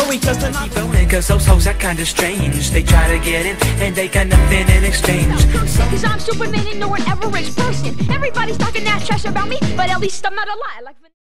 we just to keep going, cause those hoes are kinda strange. They try to get in, and they got nothing in exchange. Cause I'm Superman and no one average person. Everybody's talking that trash about me, but at least I'm not a liar like